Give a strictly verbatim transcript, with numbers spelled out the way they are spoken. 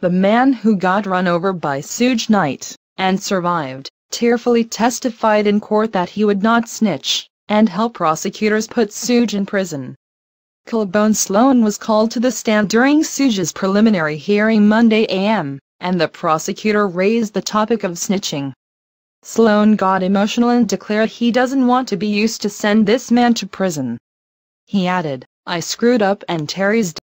the man who got run over by Suge Knight, and survived, tearfully testified in court that he would not snitch, and help prosecutors put Suge in prison. Collarbone Sloan was called to the stand during Suge's preliminary hearing Monday a m, and the prosecutor raised the topic of snitching. Sloan got emotional and declared he doesn't want to be used to send this man to prison. He added, "I screwed up and Terry's